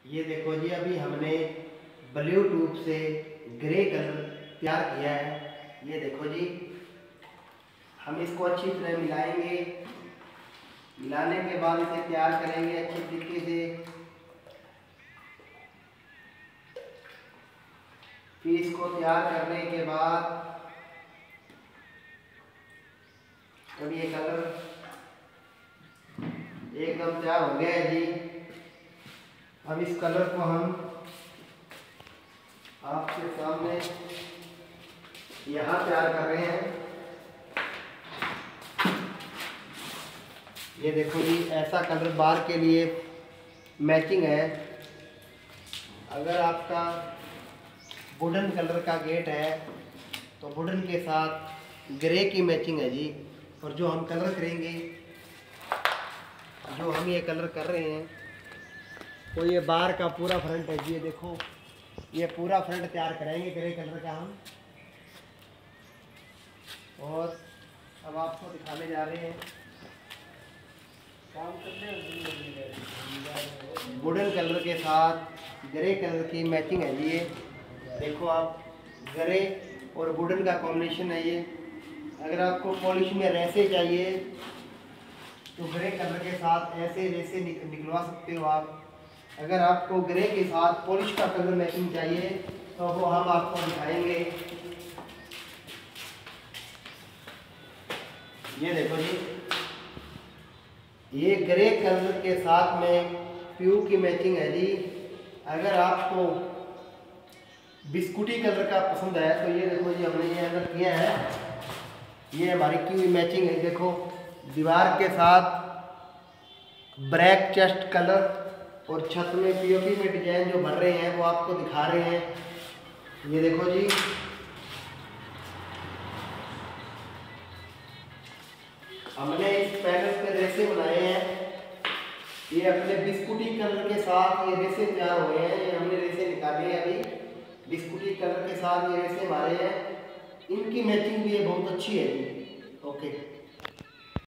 ये देखो जी, अभी हमने ब्लू ट्यूब से ग्रे कलर तैयार किया है। ये देखो जी, हम इसको अच्छी तरह मिलाएंगे। मिलाने के बाद इसे तैयार करेंगे अच्छी तरीके से। फिर इसको तैयार करने के बाद अब ये कलर एकदम तैयार हो गया है जी। अब इस कलर को हम आपके सामने यहाँ तैयार कर रहे हैं। ये देखो जी, ऐसा कलर बार के लिए मैचिंग है। अगर आपका वुडन कलर का गेट है तो वुडन के साथ ग्रे की मैचिंग है जी। और जो हम कलर करेंगे, जो हम ये कलर कर रहे हैं, तो ये बार का पूरा फ्रंट है जी। ये देखो, ये पूरा फ्रंट तैयार करेंगे ग्रे कलर का हम। और अब आपको दिखाने जा रहे हैं वुडन कलर के साथ ग्रे कलर की मैचिंग है जी। ये देखो आप, ग्रे और वुडन का कॉम्बिनेशन है ये। अगर आपको पॉलिश में रेसे चाहिए तो ग्रे कलर के साथ ऐसे रेसे निकलवा सकते हो आप। अगर आपको ग्रे के साथ पॉलिश का कलर मैचिंग चाहिए तो वो हम आपको दिखाएंगे। ये देखो जी, ये ग्रे कलर के साथ में प्यू की मैचिंग है जी। अगर आपको बिस्कुटी कलर का पसंद है तो ये देखो जी, हमने ये अंदर किया है। ये हमारी की मैचिंग है। देखो, दीवार के साथ ब्लैक चेस्ट कलर और छत में पीओपी में डिजाइन जो भर रहे हैं वो आपको दिखा रहे हैं। ये देखो जी, हमने इस पैनल पे रेसे बनाए हैं। ये अपने बिस्कुटी कलर के साथ ये रेसे तैयार हुए हैं। ये हमने रेसे निकाले हैं अभी। बिस्कुटी कलर के साथ ये रेसे हमारे हैं। इनकी मैचिंग भी ये बहुत अच्छी है जी। ओके।